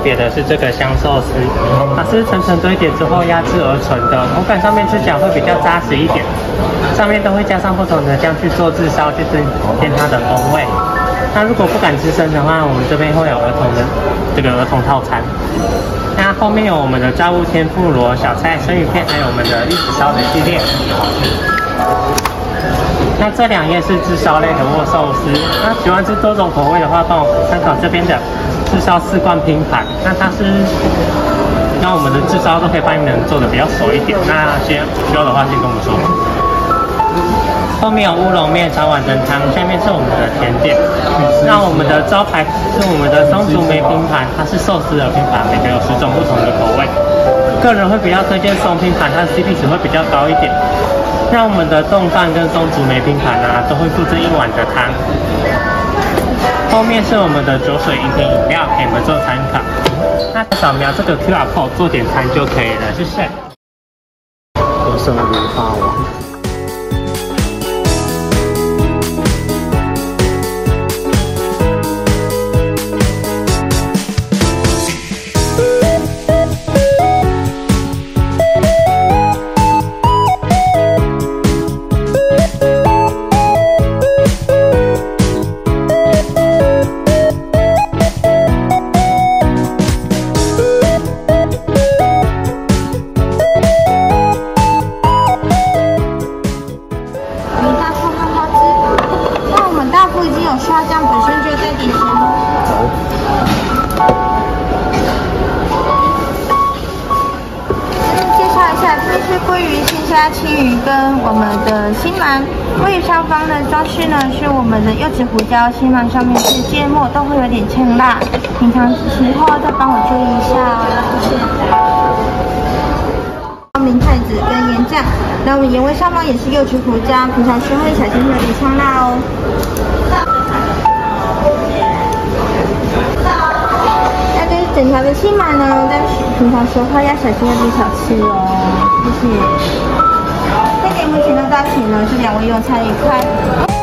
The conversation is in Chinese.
别的是这个香寿司，它是层层堆叠之后压制而成的，口感上面吃起来会比较扎实一点。上面都会加上不同的酱去做炙烧，去增添它的风味。那如果不敢吃生的话，我们这边会有儿童的这个儿童套餐。那后面有我们的炸物天妇罗、小菜、生鱼片，还有我们的玉子烧的系列。那这2页是炙烧类的握寿司。那喜欢吃多种口味的话，帮我参考这边的炙烧4罐拼盘。那它是让我们的炙烧都可以帮你们做的比较熟一点。那需要的话，先跟我们说。后面有乌龙面、茶碗蒸汤，下面是我们的甜点。那我们的招牌是我们的松竹梅拼盘，它是寿司的拼盘，每个有10种不同的口味。个人会比较推荐松拼盘，它的 CP 值会比较高一点。那我们的冻饭跟松竹梅拼盘啊，都会附赠1碗的汤。后面是我们的酒水饮品饮料，给你们做参考。那扫描这个 QR code 做点餐就可以了，谢谢。 有什么如发网？ 刷酱本身就在底下。介绍一下，这是鲑鱼、鲜虾、青鱼跟我们的新鳗。鲑鱼上方的装饰呢是我们的柚子胡椒，新鳗上面是芥末，都会有点呛辣。品尝时候再帮我注意一下哦，谢谢。明太子跟盐酱，那我们盐味上方也是柚子胡椒，品尝时候小心有点呛辣哦。那这是整条的新鳗呢，在平常时候要小心有点小吃哦，谢谢。再给目前的大请呢是2位用餐愉快。